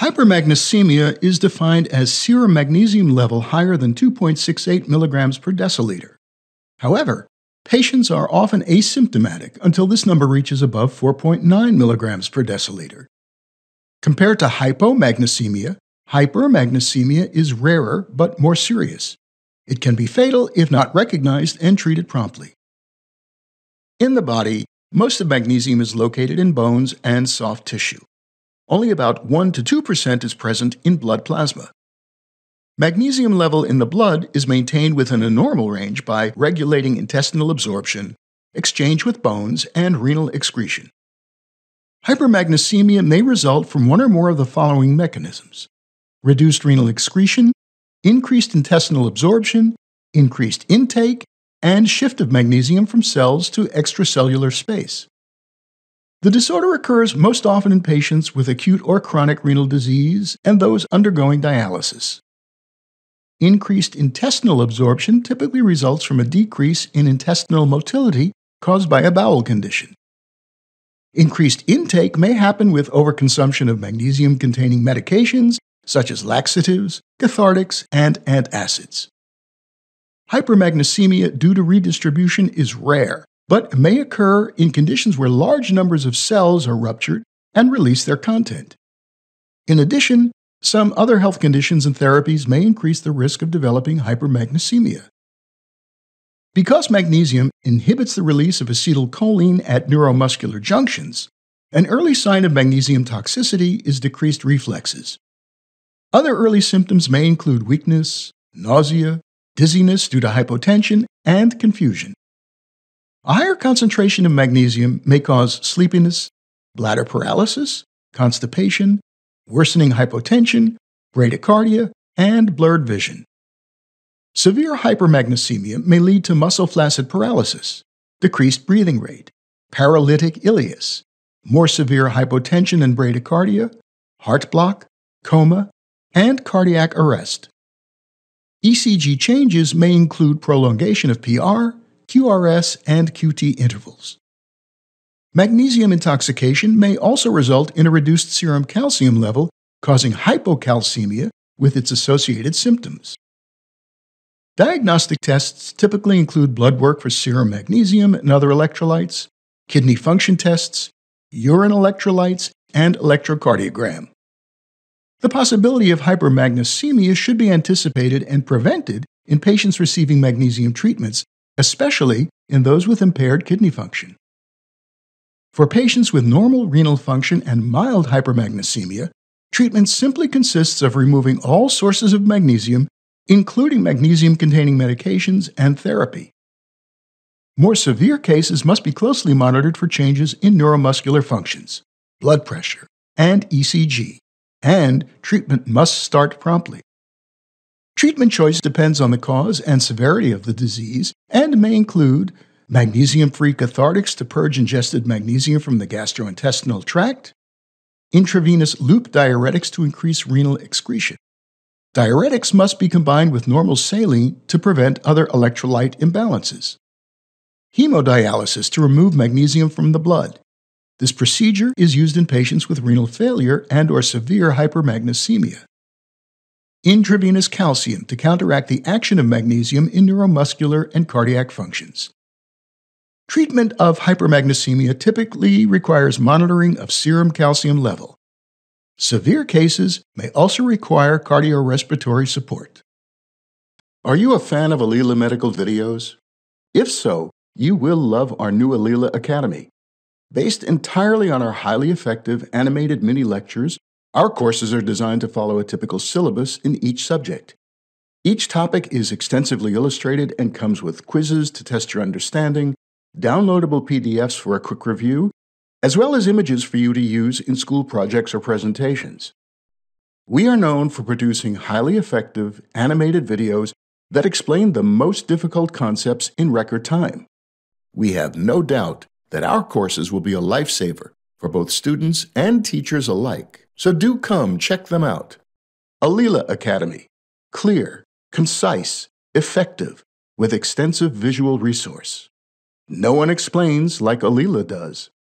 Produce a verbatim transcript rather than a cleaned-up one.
Hypermagnesemia is defined as serum magnesium level higher than two point six eight milligrams per deciliter. However, patients are often asymptomatic until this number reaches above four point nine milligrams per deciliter. Compared to hypomagnesemia, hypermagnesemia is rarer but more serious. It can be fatal if not recognized and treated promptly. In the body, most of magnesium is located in bones and soft tissue. Only about one to two percent is present in blood plasma. Magnesium level in the blood is maintained within a normal range by regulating intestinal absorption, exchange with bones, and renal excretion. Hypermagnesemia may result from one or more of the following mechanisms: reduced renal excretion, increased intestinal absorption, increased intake, and shift of magnesium from cells to extracellular space. The disorder occurs most often in patients with acute or chronic renal disease and those undergoing dialysis. Increased intestinal absorption typically results from a decrease in intestinal motility caused by a bowel condition. Increased intake may happen with overconsumption of magnesium-containing medications such as laxatives, cathartics, and antacids. Hypermagnesemia due to redistribution is rare, but may occur in conditions where large numbers of cells are ruptured and release their content. In addition, some other health conditions and therapies may increase the risk of developing hypermagnesemia. Because magnesium inhibits the release of acetylcholine at neuromuscular junctions, an early sign of magnesium toxicity is decreased reflexes. Other early symptoms may include weakness, nausea, dizziness due to hypotension, and confusion. A higher concentration of magnesium may cause sleepiness, bladder paralysis, constipation, worsening hypotension, bradycardia, and blurred vision. Severe hypermagnesemia may lead to muscle flaccid paralysis, decreased breathing rate, paralytic ileus, more severe hypotension and bradycardia, heart block, coma, and cardiac arrest. E C G changes may include prolongation of P R, Q R S, and Q T intervals. Magnesium intoxication may also result in a reduced serum calcium level, causing hypocalcemia with its associated symptoms. Diagnostic tests typically include blood work for serum magnesium and other electrolytes, kidney function tests, urine electrolytes, and electrocardiogram. The possibility of hypermagnesemia should be anticipated and prevented in patients receiving magnesium treatments, especially in those with impaired kidney function. For patients with normal renal function and mild hypermagnesemia, treatment simply consists of removing all sources of magnesium, including magnesium-containing medications and therapy. More severe cases must be closely monitored for changes in neuromuscular functions, blood pressure, and E C G, and treatment must start promptly. Treatment choice depends on the cause and severity of the disease and may include magnesium-free cathartics to purge ingested magnesium from the gastrointestinal tract, intravenous loop diuretics to increase renal excretion. Diuretics must be combined with normal saline to prevent other electrolyte imbalances. Hemodialysis to remove magnesium from the blood. This procedure is used in patients with renal failure and or severe hypermagnesemia. Intravenous calcium to counteract the action of magnesium in neuromuscular and cardiac functions. Treatment of hypermagnesemia typically requires monitoring of serum calcium level. Severe cases may also require cardiorespiratory support. Are you a fan of Alila Medical videos? If so, you will love our new Alila Academy. Based entirely on our highly effective animated mini lectures, our courses are designed to follow a typical syllabus in each subject. Each topic is extensively illustrated and comes with quizzes to test your understanding, downloadable P D Fs for a quick review, as well as images for you to use in school projects or presentations. We are known for producing highly effective animated videos that explain the most difficult concepts in record time. We have no doubt that our courses will be a lifesaver for both students and teachers alike. So do come check them out. Alila Academy. Clear, concise, effective, with extensive visual resource. No one explains like Alila does.